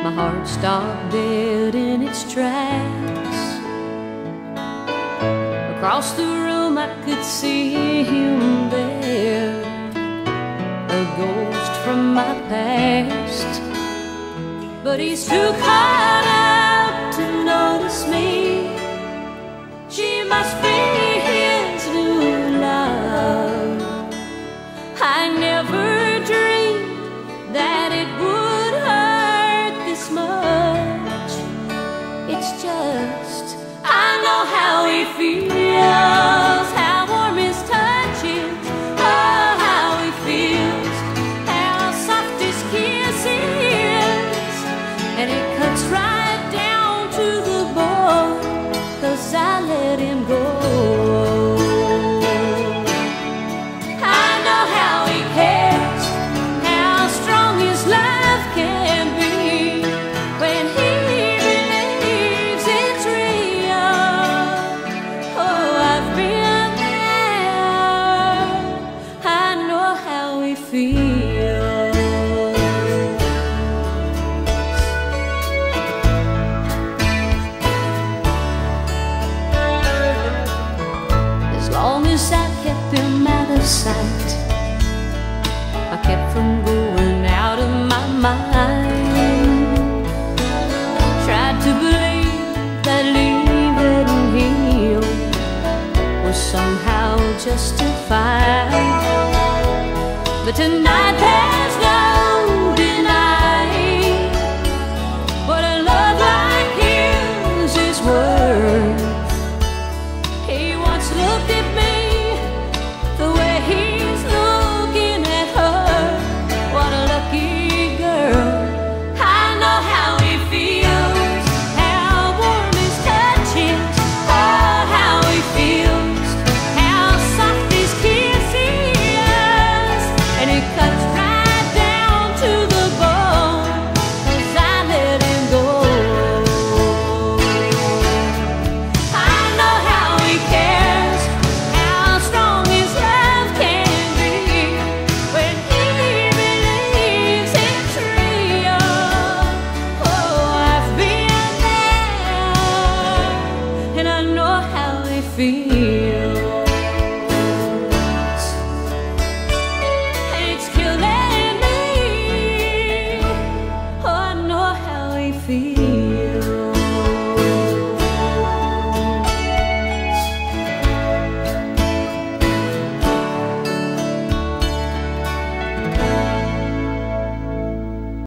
My heart stopped dead in its tracks. Across the room I could see him there, a ghost from my past. But he's too caught up to notice me. She must be his new love. I never dreamed that it would hurt this much. It's just, I know how he feels, how warm his touch is, oh, how he feels, how soft his kiss is. And it cuts right down to the bone, 'cause I let him go. I know how he cares, how strong his love can be when he believes it's real. Oh, I've been there, I know how he feels. As long as I kept him out of sight, I kept from going out of my mind. Tried to believe that leaving him was somehow justified, but tonight